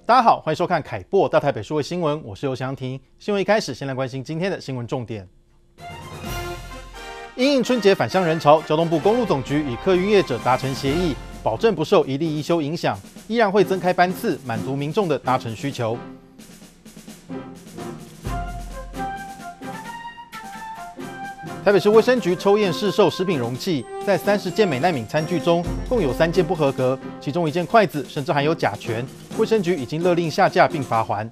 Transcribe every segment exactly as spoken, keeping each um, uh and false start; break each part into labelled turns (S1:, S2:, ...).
S1: 大家好，欢迎收看凯擘大台北数位新闻，我是尤翔廷。新闻一开始，先来关心今天的新闻重点。因应春节返乡人潮，交通部公路总局与客运业者达成协议，保证不受一例一休影响，依然会增开班次，满足民众的搭乘需求。台北市卫生局抽验市售食品容器，在三十件美奈敏餐具中，共有三件不合格，其中一件筷子甚至含有甲醛。卫生局已经勒令下架并罚锾。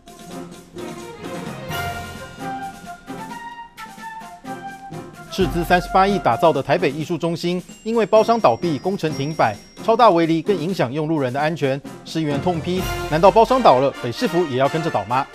S1: 斥资三十八亿打造的台北艺术中心，因为包商倒闭、工程停摆、超大围篱，更影响用路人的安全。市议员痛批：难道包商倒了，北市府也要跟着倒吗？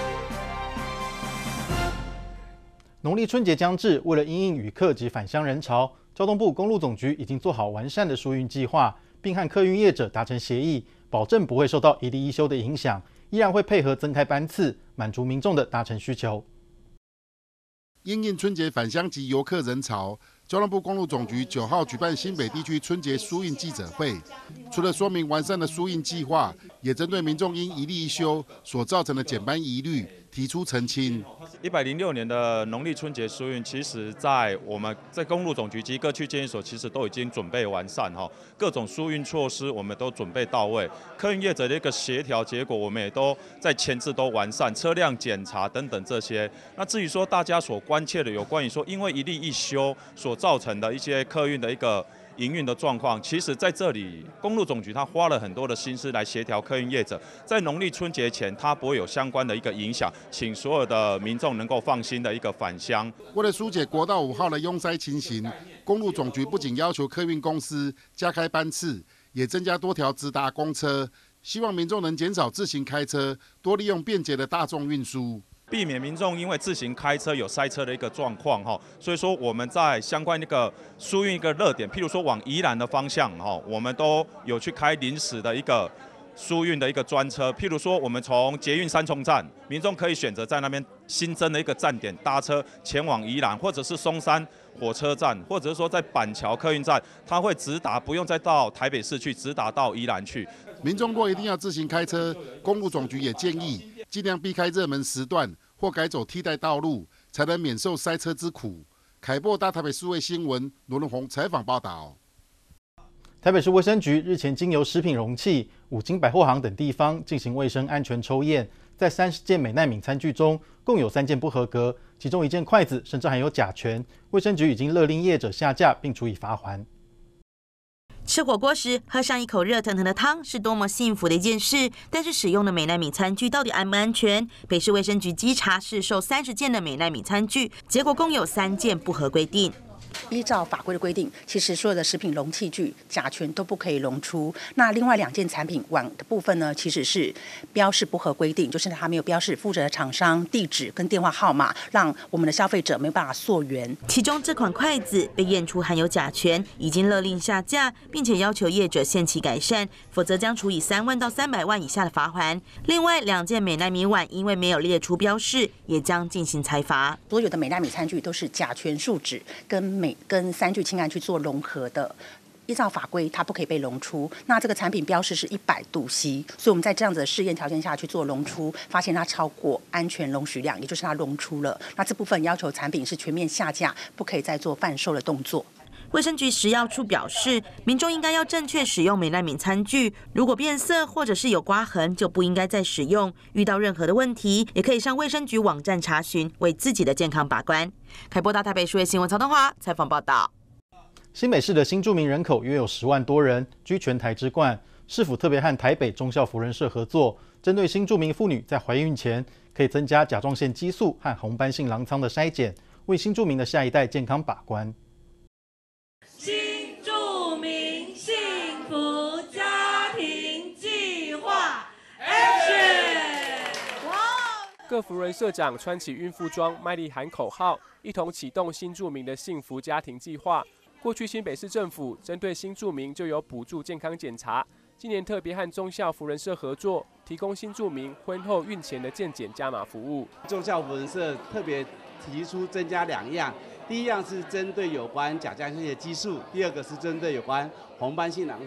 S1: 农历春节将至，为了因应旅客及返乡人潮，交通部公路总局已经做好完善的疏运计划，并和客运业者达成协议，保证不会受到一例一休的影响，依然会配合增开班次，满足民众的搭乘需求。
S2: 因应春节返乡及游客人潮，交通部公路总局九号举办新北地区春节疏运记者会，除了说明完善的疏运计划，也针对民众因一例一休所造成的减班疑虑提出澄清。
S3: 一百零六年的农历春节疏运，其实在我们在公路总局及各区监狱所，其实都已经准备完善哈，各种疏运措施我们都准备到位，客运业者的一个协调结果，我们也都在前置都完善，车辆检查等等这些。那至于说大家所关切的有关于说因为一例一休所造成的一些客运的一个营运的状况，其实在这里公路总局他花了很多的心思来协调客运业者，在农历春节前它不会有相关的一个影响，请所有的民众能够放心的一个返乡。
S2: 为了疏解国道五号的拥塞情形，公路总局不仅要求客运公司加开班次，也增加多条直达公车，希望民众能减少自行开车，多利用便捷的大众运输。
S3: 避免民众因为自行开车有塞车的一个状况哈，所以说我们在相关一个疏运一个热点，譬如说往宜兰的方向哈，我们都有去开临时的一个疏运的一个专车，譬如说我们从捷运三重站，民众可以选择在那边新增的一个站点搭车前往宜兰，或者是松山火车站，或者是说在板桥客运站，它会直达，不用再到台北市去，直达到宜兰去。
S2: 民众若一定要自行开车，公路总局也建议尽量避开热门时段，或改走替代道路，才能免受塞车之苦。凯擘大台北数位新闻罗伦宏采访报道。
S1: 台北市卫生局日前经由食品容器、五金百货行等地方进行卫生安全抽验，在三十件美奈敏餐具中，共有三件不合格，其中一件筷子甚至含有甲醛。卫生局已经勒令业者下架，并处以罚锾。
S4: 吃火锅时喝上一口热腾腾的汤是多么幸福的一件事，但是使用的美奈敏餐具到底安不安全？北市卫生局稽查市售三十件的美奈敏餐具，结果共有三件不合规定。
S5: 依照法规的规定，其实所有的食品容器具甲醛都不可以溶出。那另外两件产品碗的部分呢，其实是标示不合规定，就是它没有标示负责的厂商地址跟电话号码，让我们的消费者没有办法溯源。
S4: 其中这款筷子被验出含有甲醛，已经勒令下架，并且要求业者限期改善，否则将处以三万到三百万以下的罚锾。另外两件美奈米碗因为没有列出标示，也将进行裁罚。
S5: 所有的美奈米餐具都是甲醛树脂跟美跟三聚氰胺去做融合的，依照法规它不可以被溶出。那这个产品标示是一百度 C， 所以我们在这样子的试验条件下去做溶出，发现它超过安全容许量，也就是它溶出了。那这部分要求产品是全面下架，不可以再做贩售的动作。
S4: 卫生局食药处表示，民众应该要正确使用美奈敏餐具，如果变色或者是有刮痕，就不应该再使用。遇到任何的问题，也可以上卫生局网站查询，为自己的健康把关。凯擘大台北数位新闻曹东华采访报道。
S1: 新北市的新住民人口约有十万多人，居全台之冠。市府特别和台北忠孝福仁社合作，针对新住民妇女在怀孕前可以增加甲状腺激素和红斑性狼疮的筛检，为新住民的下一代健康把关。
S6: 新住民幸福家庭计划 ，Action！
S7: 各福仁社长穿起孕妇装，卖力喊口号，一同启动新住民的幸福家庭计划。过去新北市政府针对新住民就有补助健康检查，今年特别和忠孝福仁社合作，提供新住民婚后孕前的健检加码服务。
S8: 忠孝福仁社特别提出增加两样。第一样是针对有关甲状腺的激素，第二个是针对有关红斑性狼疮。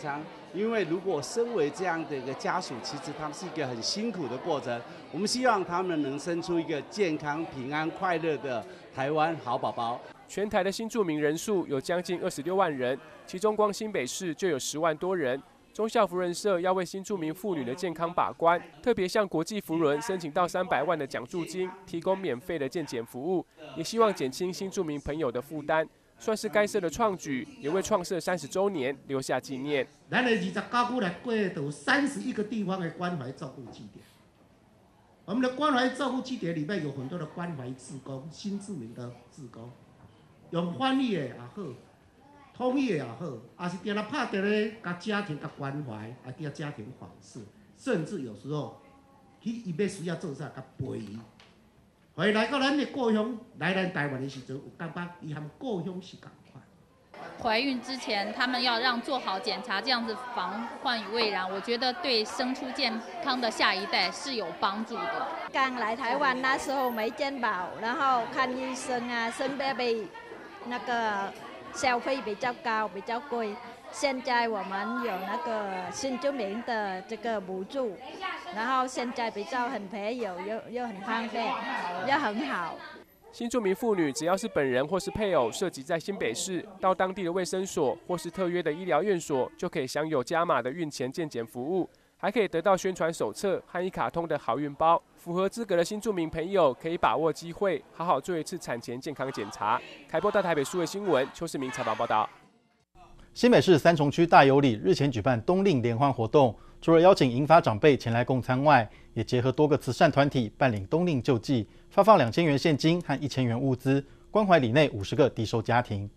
S8: 因为如果身为这样的一个家属，其实他们是一个很辛苦的过程。我们希望他们能生出一个健康、平安、快乐的台湾好宝宝。
S7: 全台的新住民人数有将近二十六万人，其中光新北市就有十万多人。忠孝福仁社要为新住民妇女的健康把关，特别向国际福伦申请到三百万的奖助金，提供免费的健检服务，也希望减轻新住民朋友的负担。算是该社的创举，也为创社三十周年留下纪念。
S9: 咱的二十九区来过有三十一个地方的关怀照顾据点。我们的关怀照顾据点里面有很多的关怀志工，新住民的志工，用翻译的也好，通译的也好，也是定来拍电咧，甲家庭甲关怀，啊，定家庭访视，甚至有时候，去伊要需要做啥，甲陪伊。回来到咱的故乡，来咱台湾的时阵，有感觉伊和故乡是同款。
S10: 怀孕之前，他们要让做好检查，这样子防患于未然。我觉得对生出健康的下一代是有帮助的。
S11: 刚来台湾那时候没健保，然后看医生啊，生 baby 那个消费比较高，比较贵。现在我们有那个新住民的这个补助，然后现在比较很便宜，又又很方便，又很好。
S7: 新住民妇女只要是本人或是配偶涉及在新北市，到当地的卫生所或是特约的医疗院所，就可以享有加码的孕前健检服务，还可以得到宣传手册和一卡通的好运包。符合资格的新住民朋友可以把握机会，好好做一次产前健康检查。开播到台北数位新闻，邱世明采访报道。
S1: 新北市三重区大有里日前举办冬令联欢活动，除了邀请银发长辈前来共餐外，也结合多个慈善团体办理冬令救济，发放两千元现金和一千元物资，关怀里内五十个低收家庭。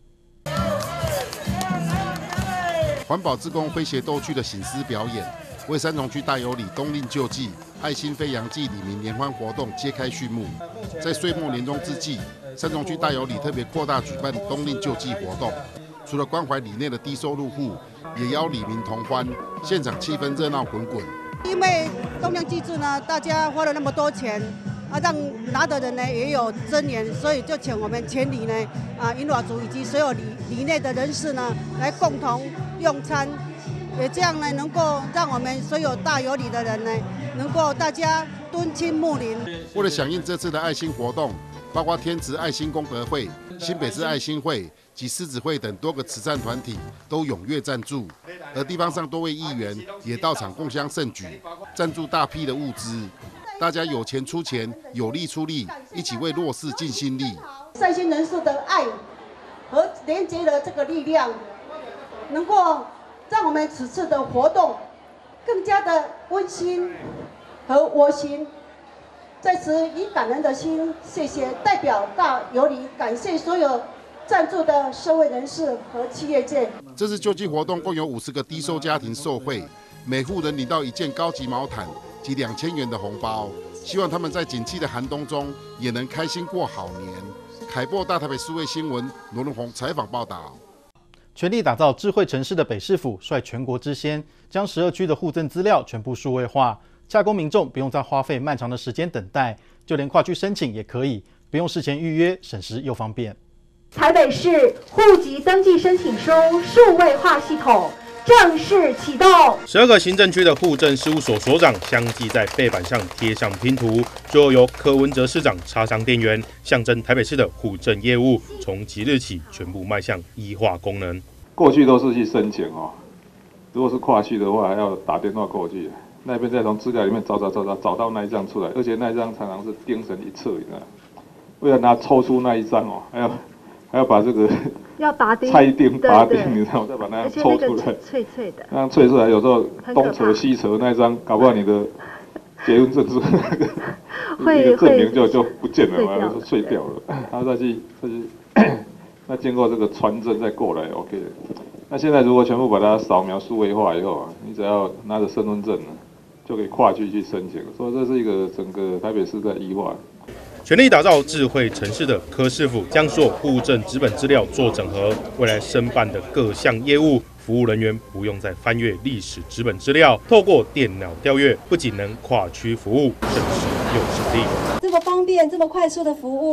S2: 环保志工诙谐逗趣的醒狮表演，为三重区大有里冬令救济爱心飞扬季里民联欢活动揭开序幕。在岁末年终之际，三重区大有里特别扩大举办冬令救济活动。除了关怀里内的低收入户，也邀里民同欢，现场气氛热闹滚滚。
S12: 因为冬令救济呢，大家花了那么多钱，啊，让拿的人呢也有尊严，所以就请我们全里呢啊银瓦族以及所有里里内的人士呢来共同用餐，也这样呢能够让我们所有大有里的人呢能够大家敦亲睦邻。
S2: 为了响应这次的爱心活动，包括天慈爱心功德会、新北市爱心会及狮子会等多个慈善团体都踊跃赞助，而地方上多位议员也到场共襄盛举，赞助大批的物资。大家有钱出钱，有力出力，一起为弱势尽心力。
S12: 善心人士的爱和连结的这个力量，能够让我们此次的活动更加的温馨和窝心。在此以感恩的心，谢谢代表大有里，感谢所有赞助的社会人士和企业界。
S2: 这次救济活动共有五十个低收家庭受惠，每户人领到一件高级毛毯及两千元的红包，希望他们在景气的寒冬中也能开心过好年。凯播大台北数位新闻罗荣宏采访报道。
S1: 全力打造智慧城市的北市府率全国之先，将十二区的户政资料全部数位化。洽公民众不用再花费漫长的时间等待，就连跨区申请也可以，不用事前预约，省时又方便。
S13: 台北市户籍登记申请书数位化系统正式启动。
S14: 十二个行政区的户政事务所所长相继在背板上贴上拼图，就由柯文哲市长插上电源，象征台北市的户政业务从即日起全部迈向一化功能。
S15: 过去都是去申请哦，如果是跨区的话，还要打电话过去。那边再从资料里面找找找找找到那一张出来，而且那一张常常是精神一测，你知道，为了拿抽出那一张哦，还要还要把这个
S13: 要拔钉、
S15: 拆钉、拔钉，你知道，再把那抽出来，
S13: 脆脆的，
S15: 那样脆出来，有时候东扯西扯那一张，搞不好你的结婚证书那个一个证明就就不见了嘛，就碎掉了，然后再去再去，那经过这个传真再过来 ，OK 的。那现在如果全部把它扫描数位化以后啊，你只要拿着身份证呢，就可以跨区去申请，所以这是一个整个台北市在一化。
S14: 全力打造智慧城市的柯市府，将所有户政纸本资料做整合，未来申办的各项业务，服务人员不用再翻阅历史纸本资料，透过电脑调阅，不仅能跨区服务，省时又省力。
S16: 这么方便、这么快速的服务，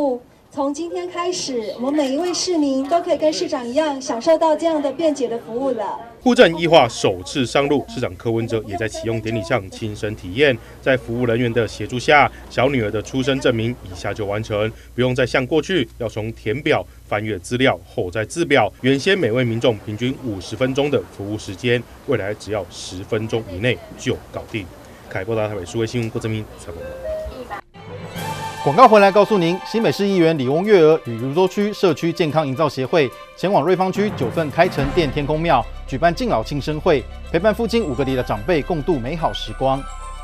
S16: 从今天开始，我们每一位市民都可以跟市长一样，享受到这样的便捷的服务了。
S14: 户政一化首次上路，市长柯文哲也在启用典礼上亲身体验。在服务人员的协助下，小女儿的出生证明一下就完成，不用再像过去要从填表、翻阅资料后再制表。原先每位民众平均五十分钟的服务时间，未来只要十分钟以内就搞定。凯播大台北数位新闻郭正明采访。
S1: 广告回来告诉您，新北市议员李翁月娥与泸州区社区健康营造协会前往瑞芳区九份开城殿天公庙举办敬老庆生会，陪伴附近五个里的长辈共度美好时光。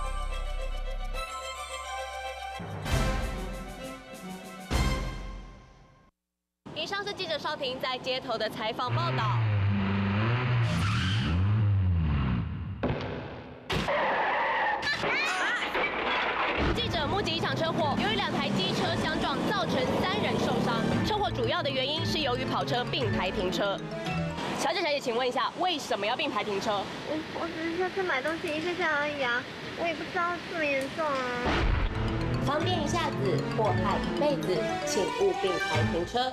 S17: 以上是记者邵婷在街头的采访报道。记者目击一场车祸，由于两台机车相撞，造成三人受伤。车祸主要的原因是由于跑车并排停车。小姐，小姐，请问一下，为什么要并排停车？
S18: 我我只是下次买东西一下下而已啊，我也不知道这么严重啊。
S17: 方便一下子，祸害一辈子，请勿并排停车。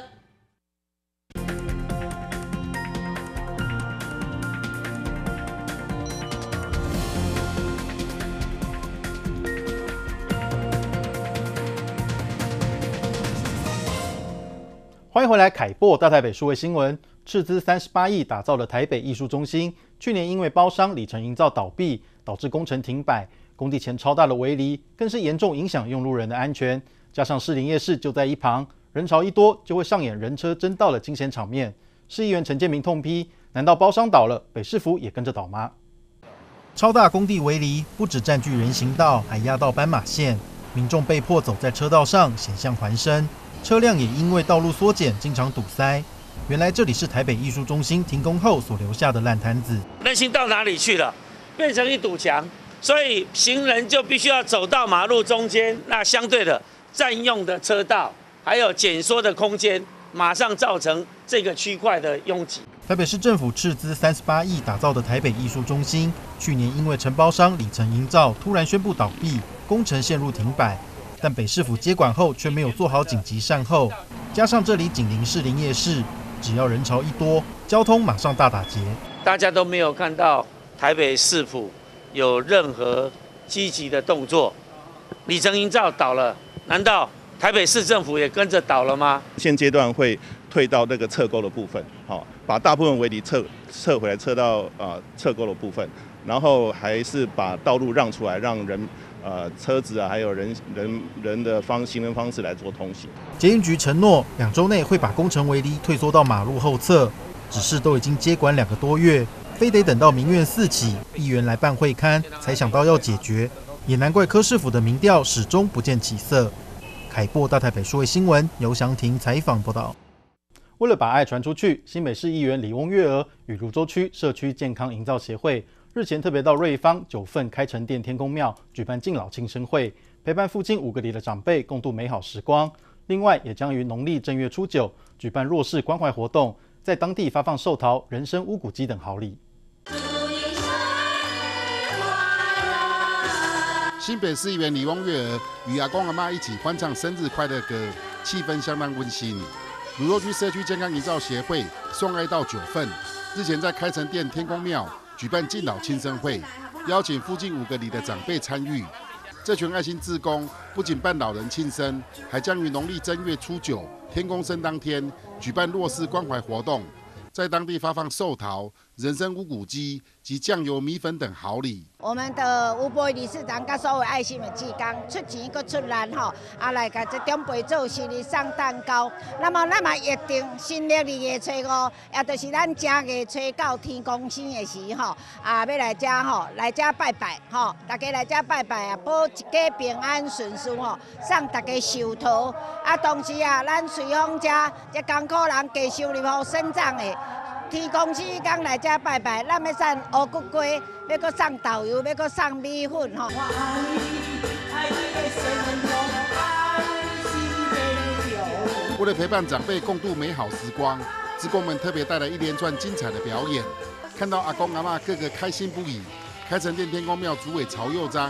S1: 欢迎回来，凯播大台北数位新闻。斥资三十八亿打造的台北艺术中心，去年因为包商里程营造倒闭，导致工程停摆，工地前超大的围篱更是严重影响用路人的安全。加上士林夜市就在一旁，人潮一多就会上演人车争道的惊险场面。市议员陈建明痛批：难道包商倒了，北市府也跟着倒吗？超大工地围篱不只占据人行道，还压到斑马线，民众被迫走在车道上，险象环生。车辆也因为道路缩减，经常堵塞。原来这里是台北艺术中心停工后所留下的烂摊子。
S19: 人行道哪里去了？变成一堵墙，所以行人就必须要走到马路中间。那相对的，占用的车道还有减缩的空间，马上造成这个区块的拥挤。
S1: 台北市政府斥资三十八亿打造的台北艺术中心，去年因为承包商里程营造突然宣布倒闭，工程陷入停摆。但北市府接管后却没有做好紧急善后，加上这里紧邻士林夜市，只要人潮一多，交通马上大打结。
S19: 大家都没有看到台北市府有任何积极的动作，里程营造倒了，难道台北市政府也跟着倒了吗？
S20: 现阶段会退到那个侧沟的部分，好，把大部分围篱撤撤回来，撤到呃侧沟的部分，然后还是把道路让出来，让人。呃，车子啊，还有人人人的方行人方式来做通行。捷运局承诺两周内会把工程围篱退缩到马路后侧，只是都已经接管两个多月，非得等到民怨四起，议员来办会刊，才想到要解决。也难怪柯市府的民调始终不见起色。凯播大台北数位新闻由祥廷采访报道。为了把爱传出去，新北市议员李翁月娥与泸州区社区健康营造协会。日前特别到瑞芳九份开城殿天公庙举办敬老庆生会，陪伴附近五个里的长辈共度美好时光。另外，也将于农历正月初九举办弱势关怀活动，在当地发放寿桃、人参、乌骨鸡等好礼。
S2: 新北市议员李翁月娥与阿公阿妈一起欢唱生日快乐歌，气氛相当温馨。泸州区社区健康营造协会送爱到九份，日前在开城殿天公庙举办敬老庆生会，邀请附近五个里的长辈参与。这群爱心志工不仅办老人庆生，还将于农历正月初九天公生当天举办弱势关怀活动，在当地发放寿桃、人参乌骨鸡及酱油米粉等好礼。
S21: 我们的吴伯理事长跟所有爱心的志工出钱搁出力吼，啊来甲这长辈做生日送蛋糕。那么咱嘛约定新历二月初五，也就是咱正月初九天公生的时候，啊要来这吼，来这拜拜吼，大家来这拜拜啊，保一家平安顺遂吼，送大家寿桃。啊，同时啊，咱随芳这这艰苦人加收入好生长的。天公生刚来这拜拜，咱要送乌骨鸡，要搁送豆油，要搁送米粉吼。
S2: 为了陪伴长辈共度美好时光，志工们特别带来一连串精彩的表演。看到阿公阿嬷个个开心不已，开城殿天公庙主委曹佑章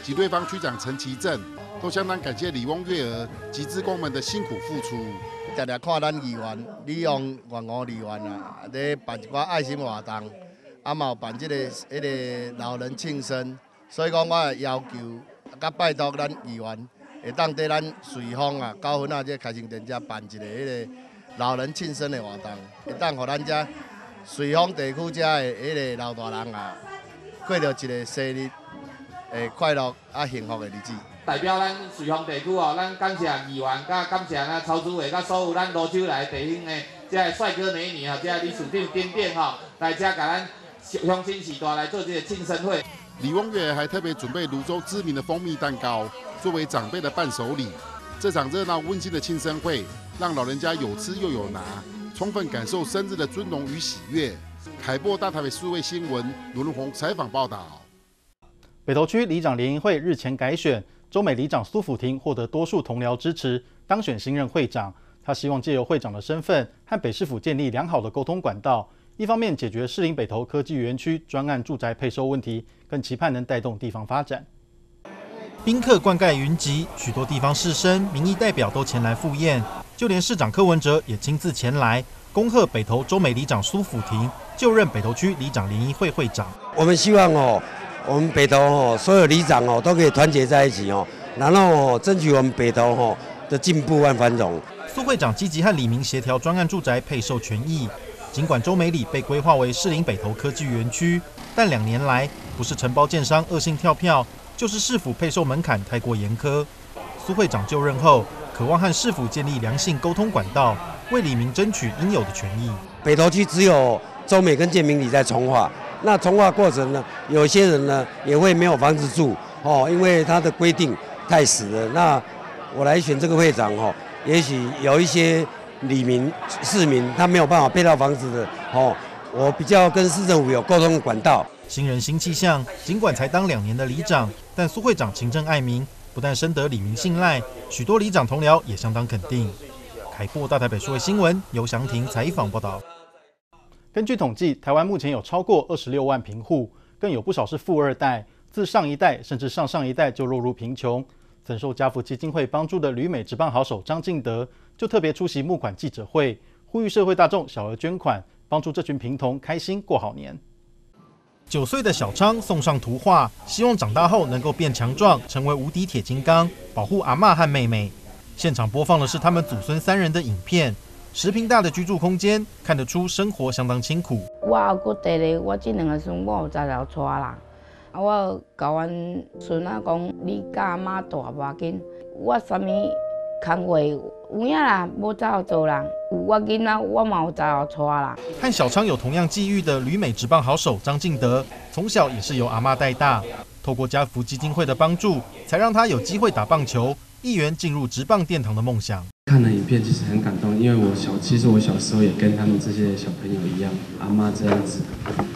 S2: 及对方区长陈其正，都相当感谢李翁月娥及志工们的辛苦付出。
S3: 常常看咱议员利用员务议员啊，咧办一寡爱心活动，啊嘛有办这个迄个老人庆生，所以讲我也要求，甲拜托咱议员，会当在咱瑞丰啊、高雄啊这开心店遮办一个迄个老人庆生的活动，会当互咱遮瑞丰地区遮的迄个老大人啊，过着一个生日诶快乐啊幸福的日子。
S22: 代表咱瑞丰地区哦，咱感谢议员，甲感谢咱曹主委，甲所有咱罗州来地方的这些帅哥美女啊，这些理事长等等哈，来这甲咱乡亲时代来做这个庆生会。
S2: 李翁月还特别准备泸州知名的蜂蜜蛋糕，作为长辈的伴手礼。这场热闹温馨的庆生会，让老人家有吃又有拿，充分感受生日的尊荣与喜悦。凯擘大台北数位新闻卢荣宏采访报道。
S1: 北投区里长联谊会日前改选。中美里长苏辅廷获得多数同僚支持，当选新任会长。他希望借由会长的身份，和北市府建立良好的沟通管道，一方面解决士林北投科技园区专案住宅配售问题，更期盼能带动地方发展。宾客灌溉云集，许多地方士绅、民意代表都前来赴宴，就连市长柯文哲也亲自前来恭贺北投中美里长苏辅廷就任北投区里长联谊会会长。
S23: 我们希望哦。我们北投哦，所有里长哦都可以团结在一起哦，然后哦争取我们北投哦的进步和繁荣。
S1: 苏会长积极和里民协调专案住宅配售权益，尽管中美里被规划为士林北投科技园区，但两年来不是承包建商恶性跳票，就是市府配售门槛太过严苛。苏会长就任后，渴望和市府建立良性沟通管道，为里民争取应有的权益。
S23: 北投区只有中美跟建明里在重划。那重划过程呢，有些人呢也会没有房子住哦，因为他的规定太死了。那我来选这个会长哦，也许有一些里民市民他没有办法配到房子的哦，我比较跟市政府有沟通管道。
S1: 新人新气象，尽管才当两年的里长，但苏会长勤政爱民，不但深得里民信赖，许多里长同僚也相当肯定。凯擘大台北数位新闻由祥廷采访报道。根据统计，台湾目前有超过二十六万贫户，更有不少是富二代，自上一代甚至上上一代就落入贫穷。曾受家福基金会帮助的旅美职棒好手张进德，就特别出席募款记者会，呼吁社会大众小额捐款，帮助这群贫童开心过好年。九岁的小昌送上图画，希望长大后能够变强壮，成为无敌铁金刚，保护阿嬷和妹妹。现场播放的是他们祖孙三人的影片。十坪大的居住空间，看得出生活相当清苦。
S24: 我有个弟弟，我这两个孙我有十条带啦。啊，我甲阮孙仔讲，你甲阿妈大无要紧，我啥物工课有影啦，无早做人。有我囡仔，我嘛有十条带啦。
S1: 和小昌有同样际遇的旅美职棒好手张进德，从小也是由阿妈带大，透过家福基金会的帮助，才让他有机会打棒球，一圆进入职棒殿堂的梦想。
S25: 看了影片其实很感动，因为我小，其实我小时候也跟他们这些小朋友一样，阿妈这样子。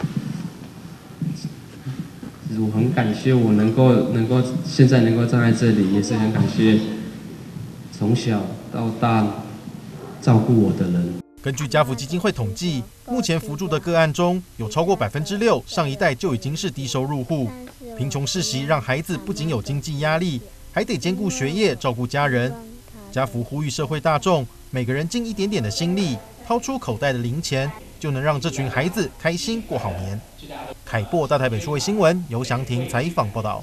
S25: 其实我很感谢我能够能够现在能够站在这里，也是很感谢从小到大照顾我的人。
S1: 根据家福基金会统计，目前扶助的个案中有超过百分之六上一代就已经是低收入户，贫穷世袭让孩子不仅有经济压力，还得兼顾学业，照顾家人。家福呼吁社会大众，每个人尽一点点的心力，掏出口袋的零钱，就能让这群孩子开心过好年。凯擘大台北数位新闻由祥廷采访报道。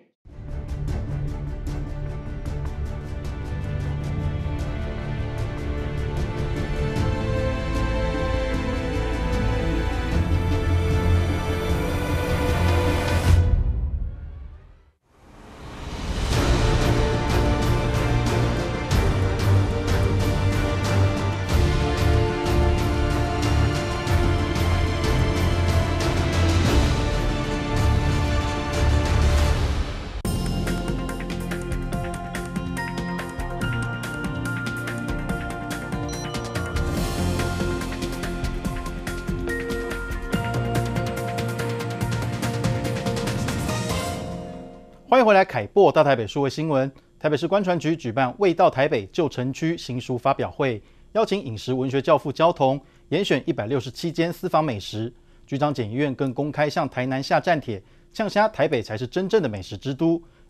S1: 欢迎回来，凯擘大台北数位新闻。台北市观传局举办味道台北旧城区新书发表会，邀请饮食文学教父焦桐严选一百六十七间私房美食。局长检议院更公开向台南下战帖，呛虾台北才是真正的美食之都，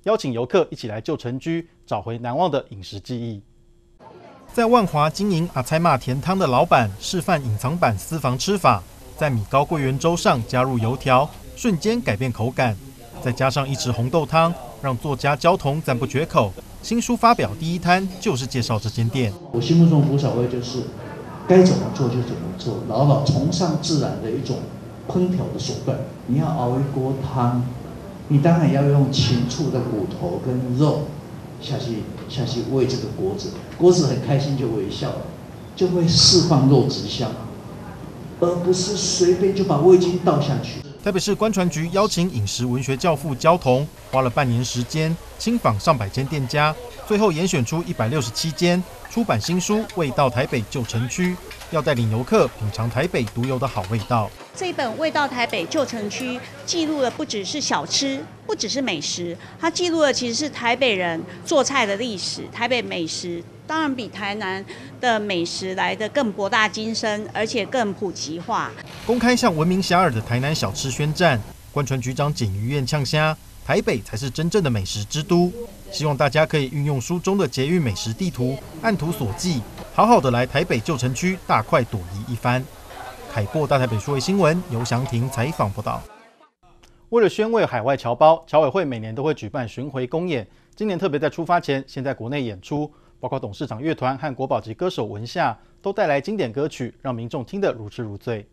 S1: 邀请游客一起来旧城居，找回难忘的饮食记忆。在万华经营阿猜骂甜汤的老板示范隐藏版私房吃法，在米糕桂圆粥上加入油条，瞬间改变口感，再加上一匙红豆汤，让作家焦桐赞不绝口。新书发表第一摊就是介绍这间店。
S4: 我心目中的古早味就是该怎么做就怎么做，老老崇尚自然的一种烹调的手段。你要熬一锅汤，你当然要用禽畜的骨头跟肉下去下去喂这个锅子，锅子很开心就微笑了，就会释放肉质香，而不是随便就把味精倒下去。
S1: 台北市观传局邀请饮食文学教父焦桐，花了半年时间亲访上百间店家，最后严选出一百六十七间，出版新书《味道台北旧城区》，要带领游客品尝台北独有的好味道。
S5: 这一本《味道台北旧城区》记录的不只是小吃，不只是美食，它记录的其实是台北人做菜的历史。台北美食当然比台南的美食来得更博大精深，而且更普及化。
S1: 公开向闻名遐迩的台南小吃宣战，观传局长简于晏呛虾，台北才是真正的美食之都。希望大家可以运用书中的捷运美食地图，按图索骥，好好的来台北旧城区大快朵颐一番。海擘大台北数位新闻由祥廷采访报道。为了宣慰海外侨胞，侨委会每年都会举办巡回公演，今年特别在出发前先在国内演出，包括董事长乐团和国宝级歌手文夏都带来经典歌曲，让民众听得如痴如醉。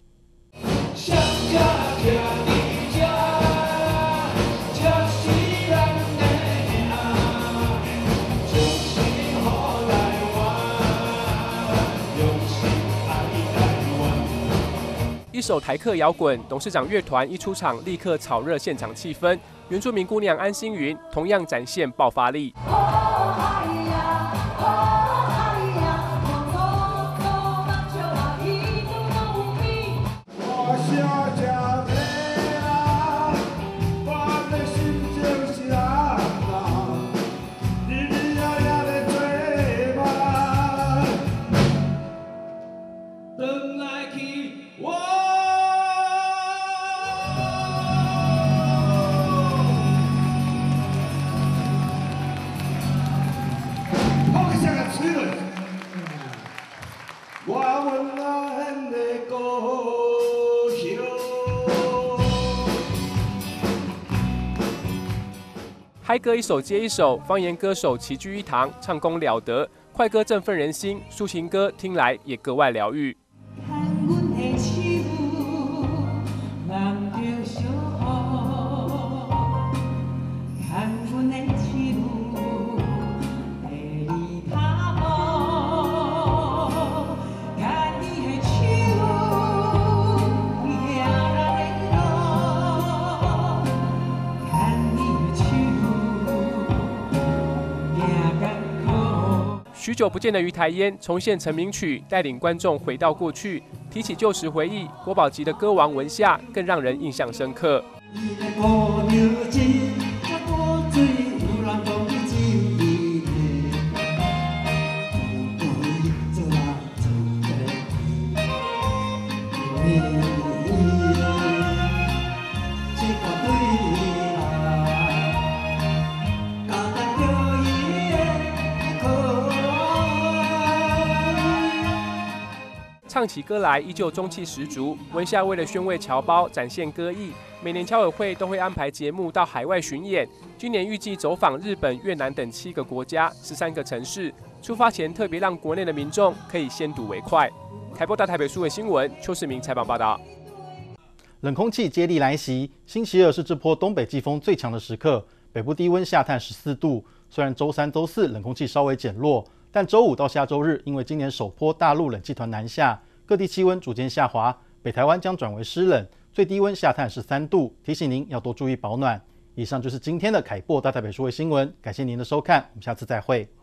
S7: 一首台客摇滚，董事长乐团一出场立刻炒热现场气氛。原住民姑娘安心云同样展现爆发力。嗨歌一首接一首，方言歌手齐聚一堂，唱功了得，快歌振奋人心，抒情歌听来也格外疗愈。许久不见的于台烟重现成名曲，带领观众回到过去，提起旧时回忆。国宝级的歌王文夏更让人印象深刻。唱起歌来依旧中气十足。文夏为了宣慰侨胞，展现歌艺，每年侨委会都会安排节目到海外巡演。今年预计走访日本、越南等七个国家、十三个城市。出发前特别让国内的民众可以先睹为快。台播大台北数位新闻邱世明采访报道。
S1: 冷空气接力来袭，星期二是这波东北季风最强的时刻，北部低温下探十四度。虽然周三、周四冷空气稍微减弱，但周五到下周日，因为今年首波大陆冷气团南下，各地气温逐渐下滑，北台湾将转为湿冷，最低温下探十三度，提醒您要多注意保暖。以上就是今天的凯擘大台北数位新闻，感谢您的收看，我们下次再会。